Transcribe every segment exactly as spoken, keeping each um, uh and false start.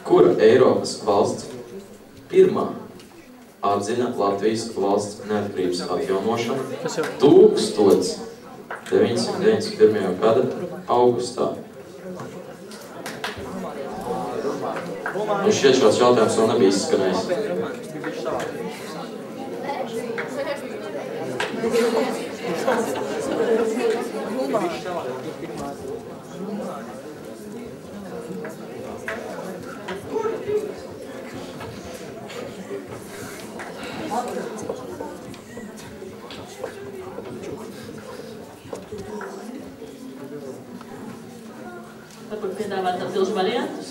Kura Eiropas valsts pirmā atzina Latvijas valsts neatkarības atjaunošanu tūkstoš deviņsimt deviņdesmit pirmajā gada augustā? Un šķiet šāds jautājums vēl nebija izskanējis. Varbūt piedāvāt atbilžu variantus?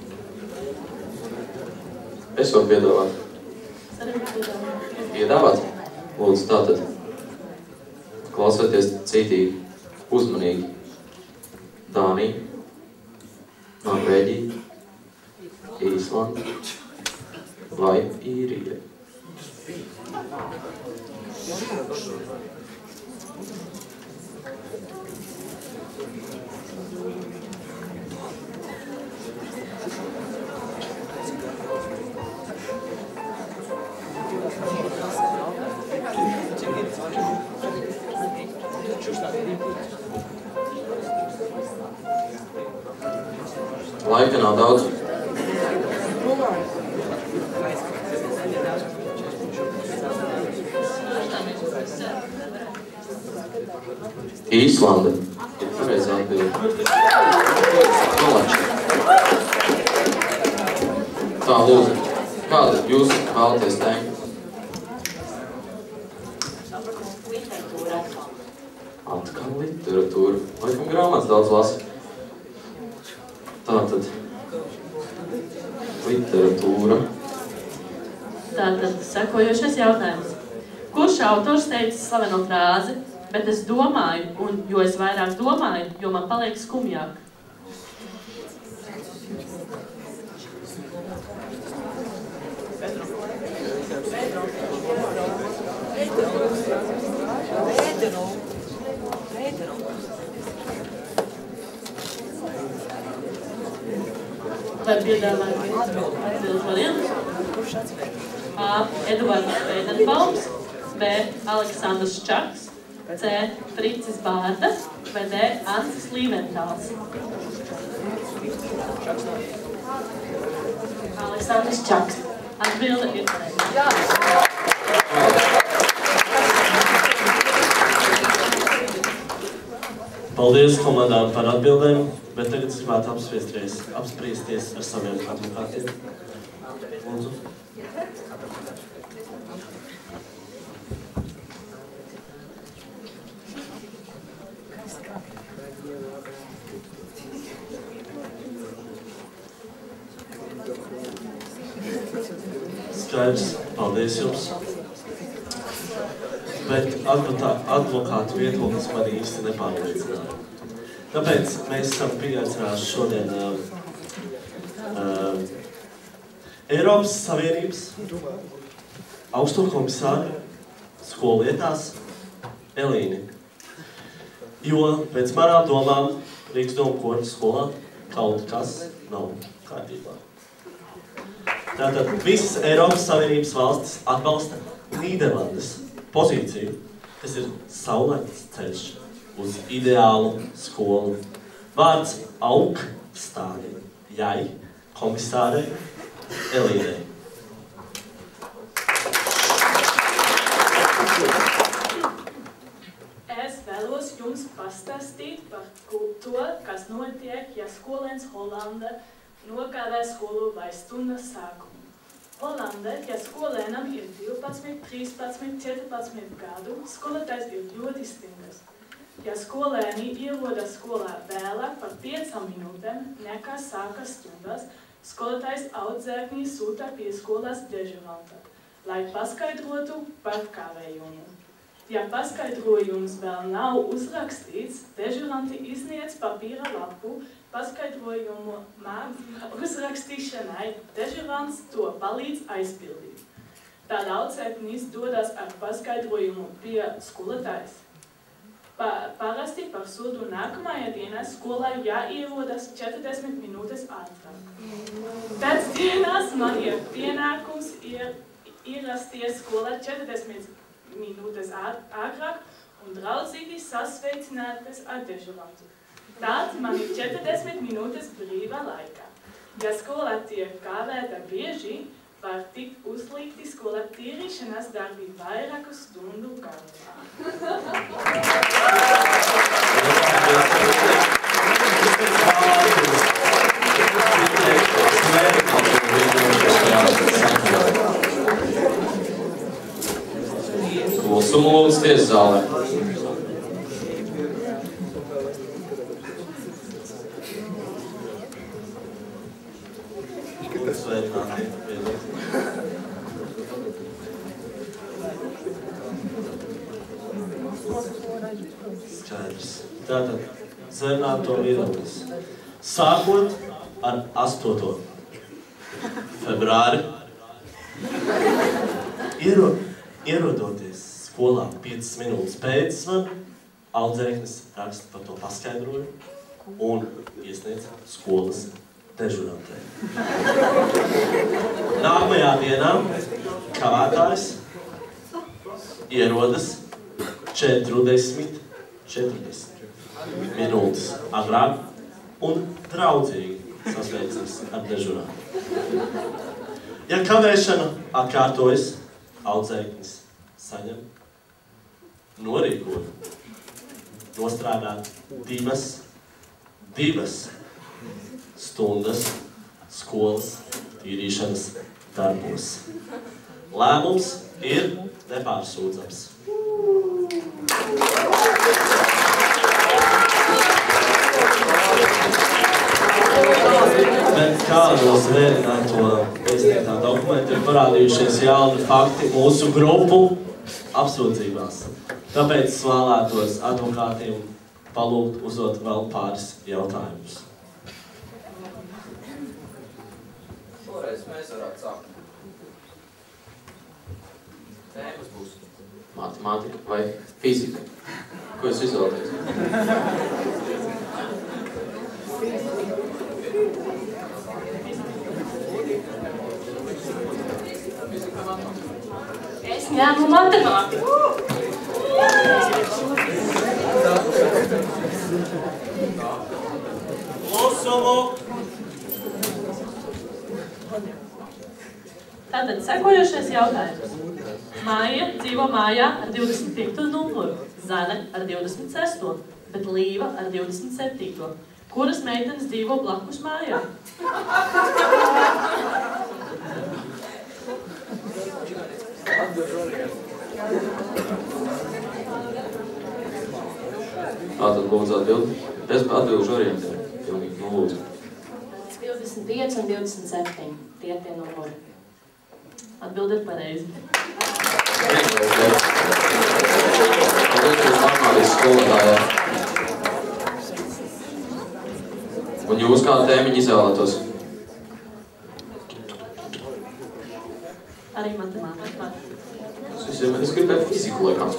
Es varu piedāvāt. Piedāvāt? Lūdzu, tātad. Klausoties cītīgi, uzmanīgi. Dānija, Norvēģija, Īslanda vai Īrija? Laika nav daudz. Īslanda ir pareizā atbilde. Nolači. Tā, lūdzu, kāda jūs vēlaties teikt? Atkal literatūra. Laikam grāmatas daudz lasa. Tātad, literatūra. Tātad, sekojošais jautājums. Kurš autors teica slaveno frāzi, bet es domāju, un jo es vairāk domāju, jo man paliek skumjāk? Vai piedāvāt atbilžu variantus? A. Eduards Veidenbaums, B. Aleksandrs Čaks, C. Fricis Bārda vai D. Ancis Līventāls? Aleksandrs Čaks. Atbilde ir pareiza. Paldies komandām par atbildēm, bet tagad es gribētu apspriesties, apspriesties ar saviem advokātiem. Lūdzu. Skaidrs, paldies jums. Bet advokātu viedoklis man īsti nepārliecināja. Tāpēc mēs esam pieaicinājuši šodien uh, uh, Eiropas Savienības augsto komisāru skolu lietās Elīni. Jo pēc manām domām Rīgas Doma koru skolā kaut kas nav kārtībā. Tātad visas Eiropas Savienības valstis atbalsta Nīderlandes pozīciju. Tas ir saulētas ceļš uz ideālu skolu. Vārds augstājai komisārei Elīnei. Es vēlos jums pastāstīt par to, kas notiek, ja skolēns Holanda nokavē skolu vai stundas sākumu. Holanda, ja skolēnam ir divpadsmit, trīspadsmit, četrpadsmit gadu, skolotājs ir ļoti stingrs. Ja skolēni ierodas skolā vēlāk par piecām minūtēm nekā sāka stundas, skolotājs audzēkņi sūta pie skolas dežuranta, lai paskaidrotu par kavējumu. Ja paskaidrojums vēl nav uzrakstīts, dežuranti izniedz papīra lapu paskaidrojumu uzrakstīšanai, dežurants to palīdz aizpildīt. Tad audzēknis dodas ar paskaidrojumu pie skolotājas. Pa, parasti par sodu nākamajā dienā skolā jāierodas četrdesmit minūtes ātrāk. Pēc dienās man ir pienākums ir, ierasties skolā četrdesmit minūtes ātrāk un draudzīgi sasveicināties ar dežurantu. Tad man ir četrdesmit minūtes brīvā laikā. Ja skola tiek kavēta bieži, var tikt uzlikti skola tīrīšanas darbi vairāku stundu garumā. Klusumu lūdzu tiesas zālē. Skaidrs. Tātad, Zernāto viedoklis. Sākot ar astoto februāri, iero, ierodoties skolā piecas minūtes pēc man, audzēknis raksta par to paskaidrojumu un iesniedz skolas dežurantē. Nākamajā dienā kavētājs ierodas četrdesmit, četrdesmit minūtes agrāk un draudzīgi sasveicis ar dežurantu. Ja kavēšana atkārtojas, audzēknis saņem norīkojumu nostrādāt divas, divas stundas skolas tīrīšanas darbos. Lēmums ir nepārsūdzams. Bet kādos Zernāto iesniegtā dokumentā ir parādījušies jauni fakti mūsu grupu apsūdzībās. Tāpēc es vēlētos advokātiem palūgt uzdot vēl pāris jautājumus. Šoreiz mēs varētu sākt. Tēmas būs. Matemātika vai fizika? Ko jūs izvēlaties? Es ņēmu matemātiku. Klusumu! Tātad sekojošais jautājums. Maija dzīvo mājā ar divdesmit piekto numuru, Zane ar divdesmit sesto, bet Līva ar divdesmit septīto. Kuras meitenes dzīvo blakus mājā? Tātad lūdzu atbildi. Es atbilžu orientēju. Pilnīgi, nu lūdzu. divdesmit pieci un divdesmit septiņi. Tie tie numuri. Atbildi ir pareizi. Paldies, jūs matemātikas skolotājā. Un jūs kādu tēmiņu izvēlētos? Arī matemātika. Es, visiem, es gribēju fiziku, laikam.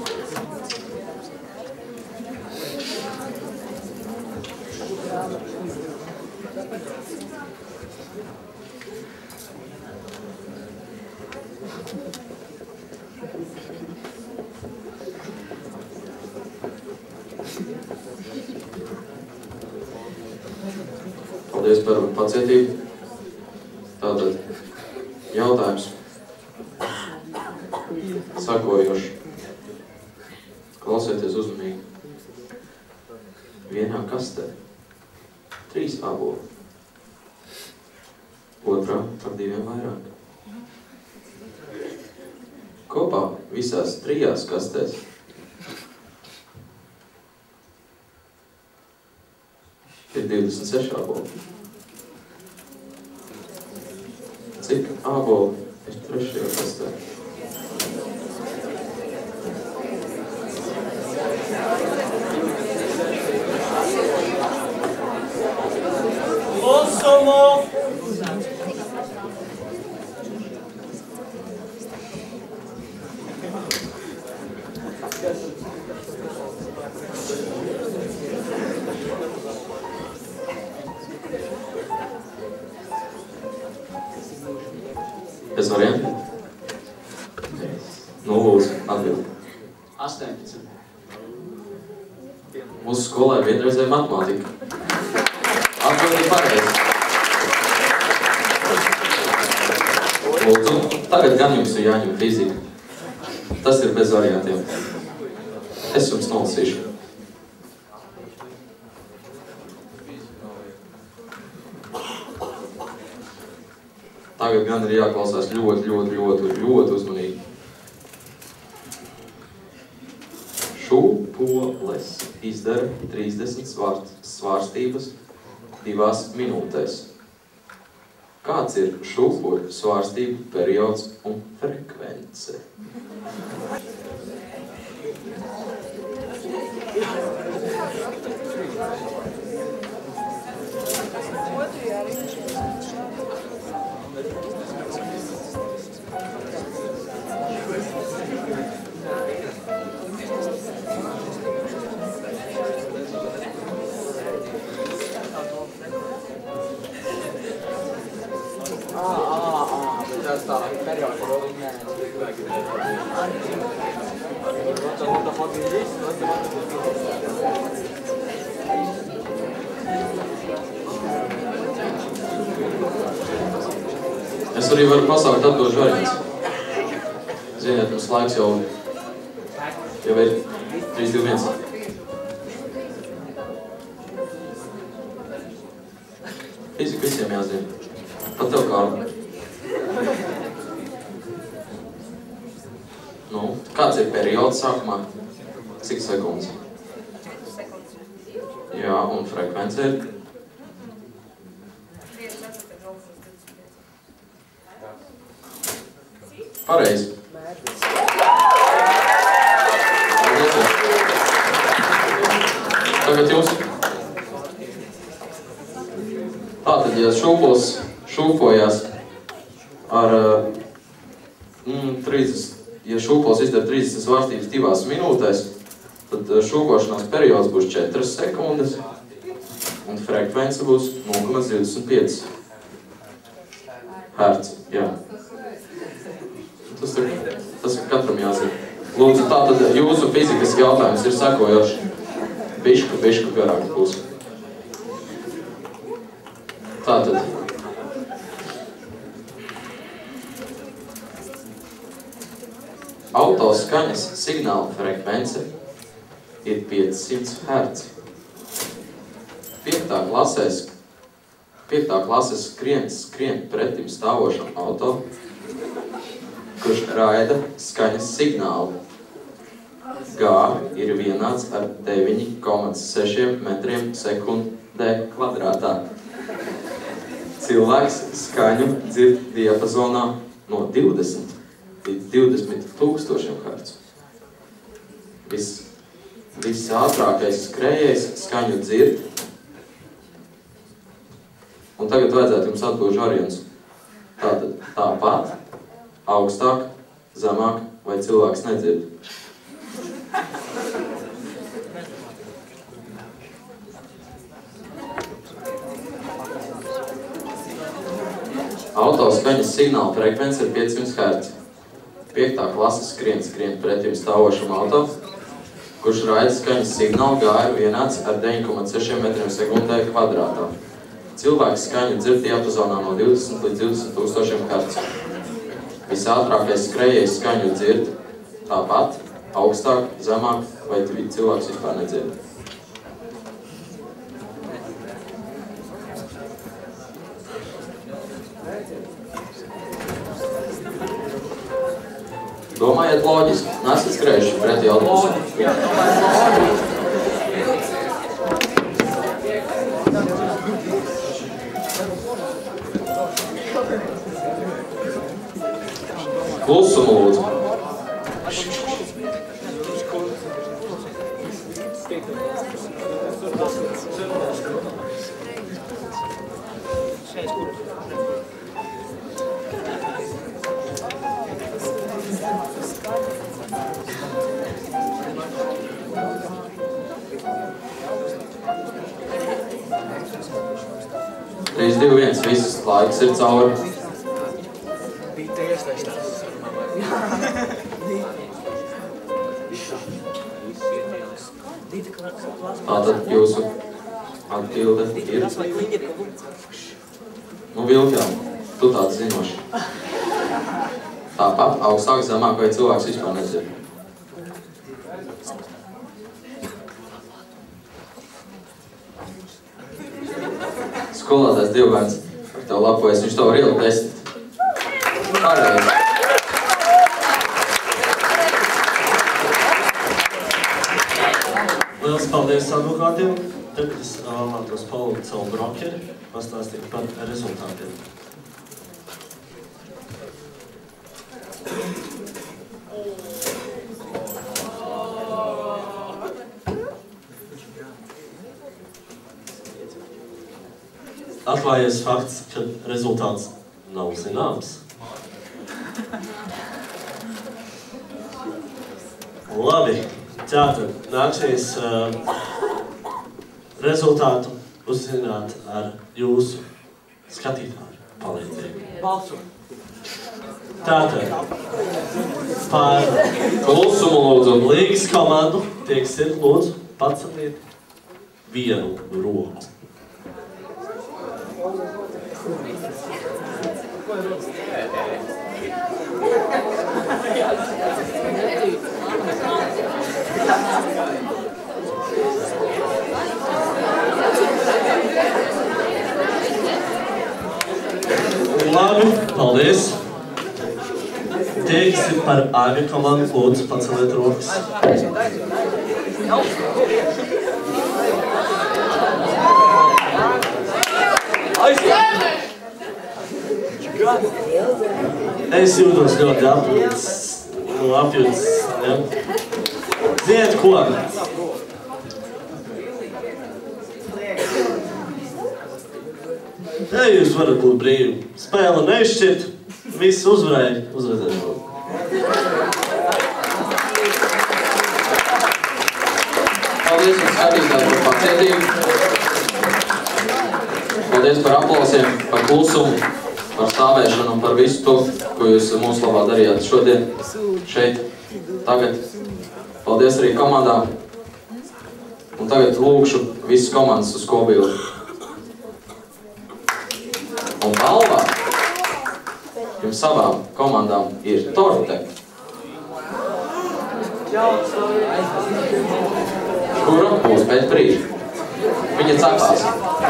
Paldies par pacietību. Tātad jautājums sakojoši. Klausieties uzmanīgi. Vienā kastē trīs āboli. Otrā par diviem vairāk. Kopā visās trijās kastēs ir divdesmit seši āboli. Cik āboli ir trešajā kastē? Klusumu! Bez variantiem? Nu, lūdzu, atbildi. astoņpadsmit. Mūsu skolā ir vienreizēja matemātika. Atbildi ir pareizi. Lūdzu, tagad gan jums ir jāņem fizika. Tas ir bez variantiem. Es jums nolasīšu. Tagad gan ir jāklausās ļoti, ļoti, ļoti, ļoti uzmanīgi. Šūpoles izdara trīsdesmit svārstības divās minūtēs. Kāds ir šūpoļu svārstību periods un frekvence? Es arī varu pasaukt atbilžu variants. Ziniet, mums laiks jau, jau ir trīs, divi, viens. Fizika visiem jāzina. Pat tev, Kārli. Nu, kāds ir periods sākumā? Cik sekundes? Jā, un frekvence ir? Pareizi. Tagad jūs. Tātad, ja šūpos šūpojās ar mm, trīsdesmit, ja šūpos izdara trīsdesmit svārstības divās minūtēs, tad šūpošanās periods būs četras sekundes un frekvence būs nulle komats divdesmit pieci herci. Jā. Tas ir, tas ir katram jāzina. Lūdzu, tātad jūsu fizikas jautājums ir sekojoši. Bišku, bišku garāk būs. Tātad. Autoskaņas signāla frekvence ir piecsimt herci. Piektā klasēs, piektā klases skrien, skrien pretim stāvošam auto, kurš raida skaņas signālu. G ir vienāds ar deviņi komats seši metriem sekundē kvadrātā. Cilvēks skaņu dzird diapazonā no divdesmit līdz divdesmit tūkstošiem hercu. Vis, visātrākais skrējējs skaņu dzird. Un tagad vajadzētu jums atbilžu variants. Tātad tāpat, augstāk, zemāk vai cilvēks nedzird. Autoskaņas signāla frekvence ir piecsimt herci. Piektā klase skrien skrien pretim stāvošam auto, kurš raida skaņas signālu G ir vienāds ar deviņi komats seši metriem sekundē kvadrātā. Cilvēks skaņu dzird diapazonā no divdesmit līdz divdesmit tūkstošiem hercu. Visātrākais skrējējs skaņu dzird tāpat, augstāk, zemāk vai cilvēks vispār nedzird. Domājiet loģiski, nesat skrējuši pretī autobusam. Klusumu lūdzu. trīs, divi, viens, viss laiks ir cauri. Tātad jūsu atbilde ir... Nu, Vilkjām, tu tāds zinoši. Tāpat augstāk zemāk vai cilvēks vispār nezina. Skolotājs divbērns par tev lapojas, viņš tev var ielikt desmit. Pareizi. Liels paldies advokātiem. Tagad es vēlētos palūgt savu brokeri, pastāstīt par rezultātiem. Atklājies fakts, ka rezultāts nav zināms. Labi, tātad nāksies uh, rezultātu uzzināt ar jūsu skatītāju palīdzību. Balsu. Tātad par Klusumu lūdzu. līgas komandu tieksiet lūdzu paceliet vienu roku. Labi, paldies. Teiksim par āvi komandu, lūdzu, paceliet rokas. Es jūtos ļoti apjūts. apjūts, ja. Ziniet ko? Ja jūs varat būt brīvi. Spēle neizšķirt, viss uzvarēja, uzvarēja. Paldies un skatītāji par pacietību. Paldies par aplausiem, par klusumu, par stāvēšanu un par visu to, ko jūs mūsu labā darījāt šodien, šeit, tagad. Paldies arī komandām. Un tagad lūkšu visas komandas uz kobildi. Un balvā jums savām komandām ir torte, kura būs pēc brīža. Viņa cepās.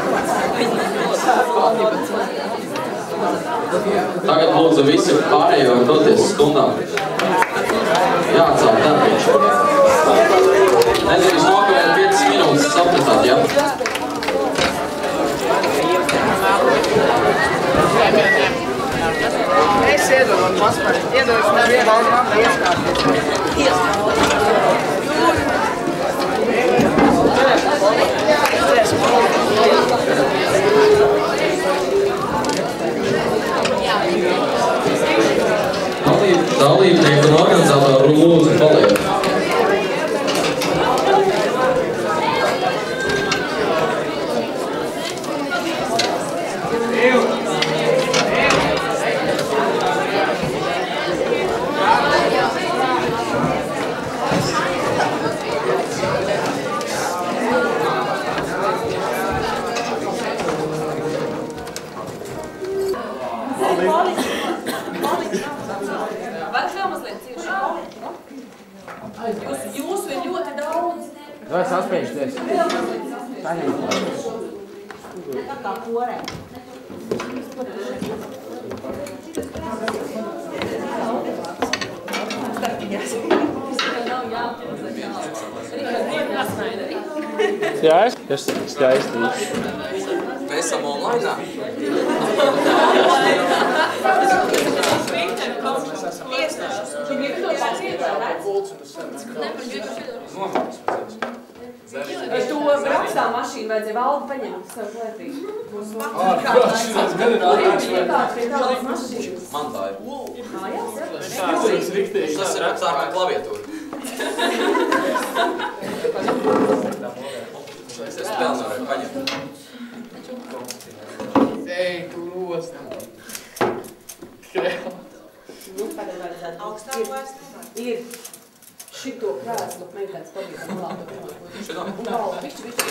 Tagad lūdzu visi pārējie var doties stundām. Jāatcāk darbiņš. Nedrīkst nokavēt piecas minūtes sapratāt, ja? Es iedodu un paspēju. Iedodu un iedodu man ieskārties. Dalībnieku un organizatoru lūdzu paliek. Jūsu ir ļoti daudz. Vai saspējušies? Tā kā korē. Skaisti? Tas skaisti. Mēs esam online. To rakstā mašīnu vajadzēja valdu paņemt sev klētī. Man tā ir. Mājās, ja? Tas ir apsārmē klaviatūra. Es spēl nevarēju paņemt. Ej, tu rosti. Krēl. Nu, tagad vajadzētu. Augstāk vairs. Ir šito krēslu meitenes pagrītam malā. Šito? Un galva, višķi, višķi.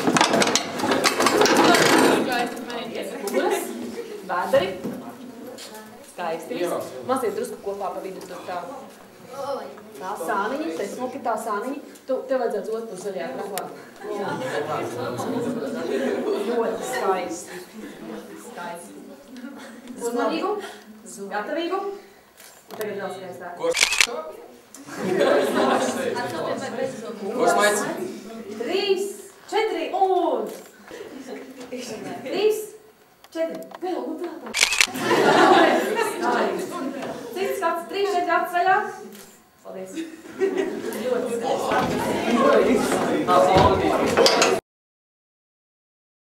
Muguras, vēderi. Skaisti viss. Maziet drusku kopā pa vidu tur tā. Tā sāniņi, te smuki tā sāniņi. Tu, tev vajadzētu otru pusi zaļajā krahvā. Ļoti skaisti. Skaisti. Uzmanīgu, gatavīgu. Un tagad vēl skaistāk. Ko smaids? Trīs, četri un... Trīs, četri. Vēl, nu vēl tā. Cits skats, trīs, četri, acis vaļā. Paldies. Ļoti skaisti.